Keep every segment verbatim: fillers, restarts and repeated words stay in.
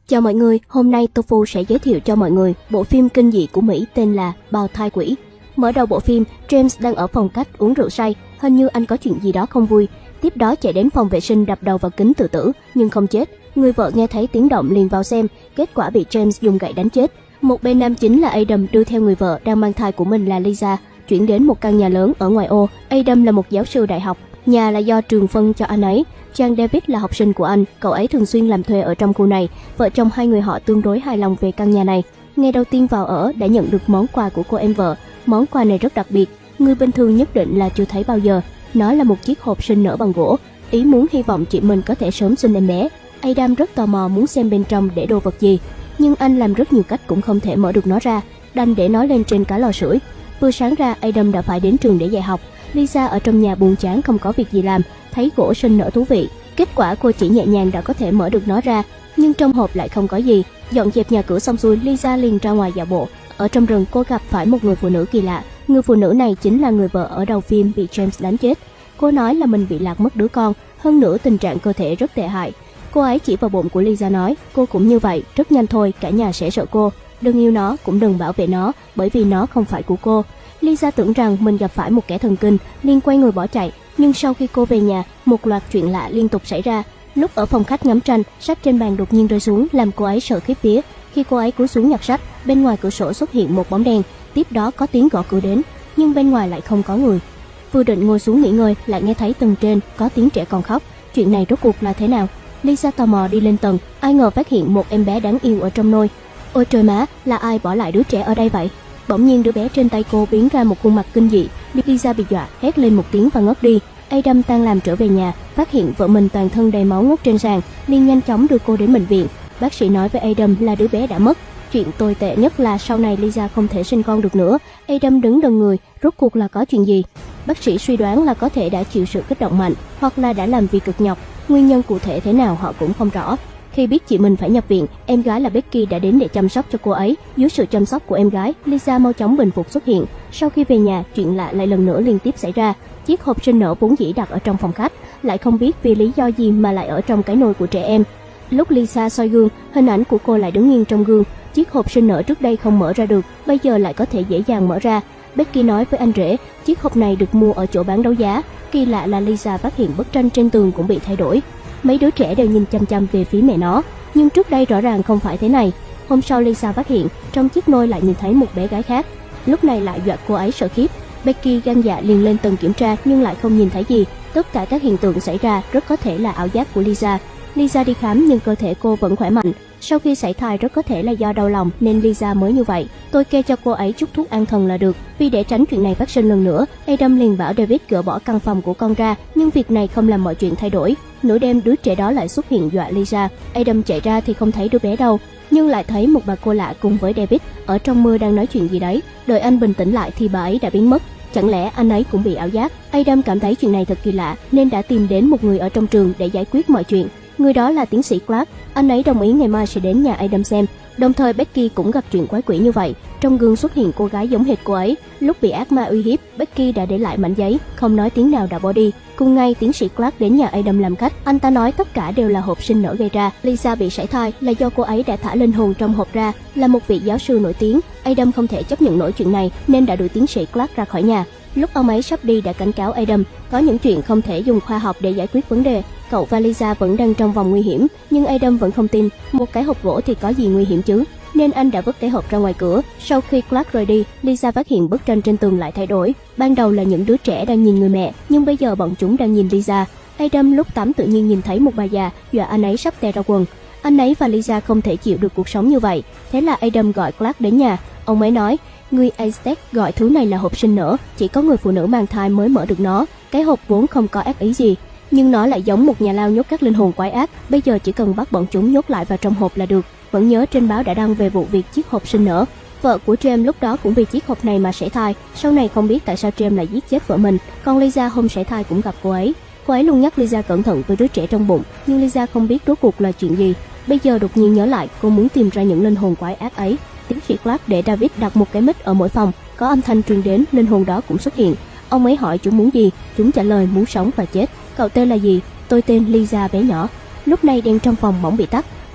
Chào mọi người, hôm nay Tofu sẽ giới thiệu cho mọi người bộ phim kinh dị của Mỹ tên là Bào thai quỷ. Mở đầu bộ phim, James đang ở phòng khách uống rượu say, hình như anh có chuyện gì đó không vui. Tiếp đó chạy đến phòng vệ sinh đập đầu vào kính tự tử, nhưng không chết. Người vợ nghe thấy tiếng động liền vào xem, kết quả bị James dùng gậy đánh chết. Một bên nam chính là Adam đưa theo người vợ đang mang thai của mình là Lisa, chuyển đến một căn nhà lớn ở ngoại ô. Adam là một giáo sư đại học, nhà là do trường phân cho anh ấy. Trang David là học sinh của anh, cậu ấy thường xuyên làm thuê ở trong khu này. Vợ chồng hai người họ tương đối hài lòng về căn nhà này. Ngày đầu tiên vào ở đã nhận được món quà của cô em vợ. Món quà này rất đặc biệt, người bình thường nhất định là chưa thấy bao giờ. Nó là một chiếc hộp sinh nở bằng gỗ, ý muốn hy vọng chị mình có thể sớm sinh em bé. Adam rất tò mò muốn xem bên trong để đồ vật gì, nhưng anh làm rất nhiều cách cũng không thể mở được nó ra, đành để nó lên trên cái lò sưởi. Vừa sáng ra, Adam đã phải đến trường để dạy học. Lisa ở trong nhà buồn chán không có việc gì làm, thấy gỗ sinh nở thú vị. Kết quả cô chỉ nhẹ nhàng đã có thể mở được nó ra, nhưng trong hộp lại không có gì. Dọn dẹp nhà cửa xong xuôi, Lisa liền ra ngoài dạo bộ. Ở trong rừng, cô gặp phải một người phụ nữ kỳ lạ. Người phụ nữ này chính là người vợ ở đầu phim bị James đánh chết. Cô nói là mình bị lạc mất đứa con, hơn nữa tình trạng cơ thể rất tệ hại. Cô ấy chỉ vào bụng của Lisa nói, cô cũng như vậy, rất nhanh thôi, cả nhà sẽ sợ cô. Đừng yêu nó, cũng đừng bảo vệ nó, bởi vì nó không phải của cô. Lisa tưởng rằng mình gặp phải một kẻ thần kinh, liền quay người bỏ chạy. Nhưng sau khi cô về nhà, một loạt chuyện lạ liên tục xảy ra. Lúc ở phòng khách ngắm tranh, sách trên bàn đột nhiên rơi xuống, làm cô ấy sợ khiếp vía. Khi cô ấy cúi xuống nhặt sách, bên ngoài cửa sổ xuất hiện một bóng đen. Tiếp đó có tiếng gõ cửa đến, nhưng bên ngoài lại không có người. Vừa định ngồi xuống nghỉ ngơi, lại nghe thấy tầng trên có tiếng trẻ con khóc. Chuyện này rốt cuộc là thế nào? Lisa tò mò đi lên tầng, ai ngờ phát hiện một em bé đáng yêu ở trong nôi. Ôi trời má, là ai bỏ lại đứa trẻ ở đây vậy? Bỗng nhiên đứa bé trên tay cô biến ra một khuôn mặt kinh dị. Lisa bị dọa, hét lên một tiếng và ngất đi. Adam tan làm trở về nhà, phát hiện vợ mình toàn thân đầy máu ngất trên sàn, liền nhanh chóng đưa cô đến bệnh viện. Bác sĩ nói với Adam là đứa bé đã mất. Chuyện tồi tệ nhất là sau này Lisa không thể sinh con được nữa. Adam đứng đần người, rốt cuộc là có chuyện gì? Bác sĩ suy đoán là có thể đã chịu sự kích động mạnh, hoặc là đã làm việc cực nhọc. Nguyên nhân cụ thể thế nào họ cũng không rõ. Khi biết chị mình phải nhập viện, em gái là Becky đã đến để chăm sóc cho cô ấy. Dưới sự chăm sóc của em gái, Lisa mau chóng bình phục xuất hiện. Sau khi về nhà, chuyện lạ lại lần nữa liên tiếp xảy ra. Chiếc hộp sinh nở vốn dĩ đặt ở trong phòng khách, lại không biết vì lý do gì mà lại ở trong cái nồi của trẻ em. Lúc Lisa soi gương, hình ảnh của cô lại đứng nghiêng trong gương. Chiếc hộp sinh nở trước đây không mở ra được, bây giờ lại có thể dễ dàng mở ra. Becky nói với anh rể, chiếc hộp này được mua ở chỗ bán đấu giá. Kỳ lạ là Lisa phát hiện bức tranh trên tường cũng bị thay đổi. Mấy đứa trẻ đều nhìn chăm chăm về phía mẹ nó, nhưng trước đây rõ ràng không phải thế này. Hôm sau Lisa phát hiện trong chiếc nôi lại nhìn thấy một bé gái khác, lúc này lại dọa cô ấy sợ khiếp. Becky gan dạ liền lên tầng kiểm tra nhưng lại không nhìn thấy gì. Tất cả các hiện tượng xảy ra rất có thể là ảo giác của Lisa. Lisa đi khám nhưng cơ thể cô vẫn khỏe mạnh. Sau khi sảy thai rất có thể là do đau lòng nên Lisa mới như vậy. Tôi kê cho cô ấy chút thuốc an thần là được. Vì để tránh chuyện này phát sinh lần nữa, Adam liền bảo David gỡ bỏ căn phòng của con ra, nhưng việc này không làm mọi chuyện thay đổi. Nửa đêm đứa trẻ đó lại xuất hiện dọa Lisa. Adam chạy ra thì không thấy đứa bé đâu, nhưng lại thấy một bà cô lạ cùng với David ở trong mưa đang nói chuyện gì đấy. Đợi anh bình tĩnh lại thì bà ấy đã biến mất. Chẳng lẽ anh ấy cũng bị ảo giác? Adam cảm thấy chuyện này thật kỳ lạ nên đã tìm đến một người ở trong trường để giải quyết mọi chuyện. Người đó là tiến sĩ Clark. Anh ấy đồng ý ngày mai sẽ đến nhà Adam xem. Đồng thời Becky cũng gặp chuyện quái quỷ như vậy. Trong gương xuất hiện cô gái giống hệt cô ấy. Lúc bị ác ma uy hiếp, Becky đã để lại mảnh giấy, không nói tiếng nào đã bỏ đi. Cùng ngày, tiến sĩ Clark đến nhà Adam làm khách. Anh ta nói tất cả đều là hộp sinh nở gây ra. Lisa bị sảy thai là do cô ấy đã thả linh hồn trong hộp ra. Là một vị giáo sư nổi tiếng, Adam không thể chấp nhận nổi chuyện này nên đã đuổi tiến sĩ Clark ra khỏi nhà. Lúc ông ấy sắp đi đã cảnh cáo Adam, có những chuyện không thể dùng khoa học để giải quyết vấn đề. Cậu và Lisa vẫn đang trong vòng nguy hiểm, nhưng Adam vẫn không tin. Một cái hộp gỗ thì có gì nguy hiểm chứ? Nên anh đã vứt cái hộp ra ngoài cửa. Sau khi Clark rời đi, Lisa phát hiện bức tranh trên tường lại thay đổi. Ban đầu là những đứa trẻ đang nhìn người mẹ, nhưng bây giờ bọn chúng đang nhìn Lisa. Adam lúc tắm tự nhiên nhìn thấy một bà già, dọa anh ấy sắp tè ra quần. Anh ấy và Lisa không thể chịu được cuộc sống như vậy. Thế là Adam gọi Clark đến nhà. Ông ấy nói, người Aztec gọi thứ này là hộp sinh nở, chỉ có người phụ nữ mang thai mới mở được nó. Cái hộp vốn không có ác ý gì, nhưng nó lại giống một nhà lao nhốt các linh hồn quái ác. Bây giờ chỉ cần bắt bọn chúng nhốt lại vào trong hộp là được. Vẫn nhớ trên báo đã đăng về vụ việc chiếc hộp sinh nở. Vợ của James lúc đó cũng vì chiếc hộp này mà sảy thai. Sau này không biết tại sao James lại giết chết vợ mình. Còn Lisa hôm sảy thai cũng gặp cô ấy. Cô ấy luôn nhắc Lisa cẩn thận với đứa trẻ trong bụng, nhưng Lisa không biết rốt cuộc là chuyện gì. Bây giờ đột nhiên nhớ lại, cô muốn tìm ra những linh hồn quái ác ấy. Tiến sĩ Clark để David đặt một cái mic ở mỗi phòng, có âm thanh truyền đến, linh hồn đó cũng xuất hiện. Ông ấy hỏi chúng muốn gì, chúng trả lời muốn sống và chết. Cậu tên là gì? Tôi tên Lisa bé nhỏ. Lúc này đèn trong phòng bỗng bị tắt.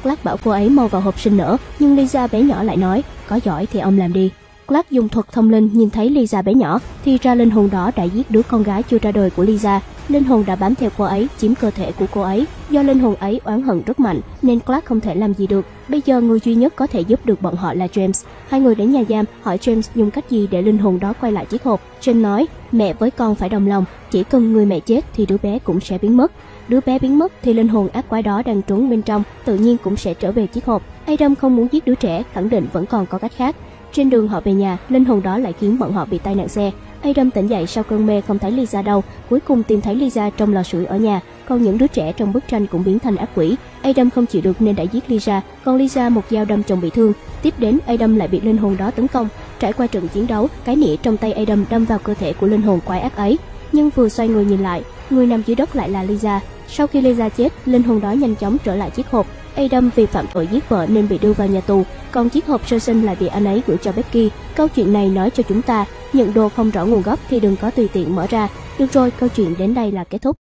Clark bảo cô ấy mau vào hộp sinh nở, nhưng Lisa bé nhỏ lại nói, có giỏi thì ông làm đi. Clark dùng thuật thông linh nhìn thấy Lisa bé nhỏ, thì ra linh hồn đó đã giết đứa con gái chưa ra đời của Lisa. Linh hồn đã bám theo cô ấy, chiếm cơ thể của cô ấy. Do linh hồn ấy oán hận rất mạnh, nên Clark không thể làm gì được. Bây giờ người duy nhất có thể giúp được bọn họ là James. Hai người đến nhà giam hỏi James dùng cách gì để linh hồn đó quay lại chiếc hộp. James nói, mẹ với con phải đồng lòng, chỉ cần người mẹ chết thì đứa bé cũng sẽ biến mất. Đứa bé biến mất thì linh hồn ác quái đó đang trốn bên trong, tự nhiên cũng sẽ trở về chiếc hộp. Adam không muốn giết đứa trẻ, khẳng định vẫn còn có cách khác. Trên đường họ về nhà, linh hồn đó lại khiến bọn họ bị tai nạn xe. Adam tỉnh dậy sau cơn mê không thấy Lisa đâu, cuối cùng tìm thấy Lisa trong lò sưởi ở nhà, còn những đứa trẻ trong bức tranh cũng biến thành ác quỷ. Adam không chịu được nên đã giết Lisa, còn Lisa một dao đâm chồng bị thương. Tiếp đến Adam lại bị linh hồn đó tấn công. Trải qua trận chiến đấu, cái nĩa trong tay Adam đâm vào cơ thể của linh hồn quái ác ấy. Nhưng vừa xoay người nhìn lại, người nằm dưới đất lại là Lisa. Sau khi Lisa chết, linh hồn đó nhanh chóng trở lại chiếc hộp. Adam vì phạm tội giết vợ nên bị đưa vào nhà tù, còn chiếc hộp sơ sinh lại bị anh ấy gửi cho Becky. Câu chuyện này nói cho chúng ta, nhận đồ không rõ nguồn gốc thì đừng có tùy tiện mở ra. Được rồi, câu chuyện đến đây là kết thúc.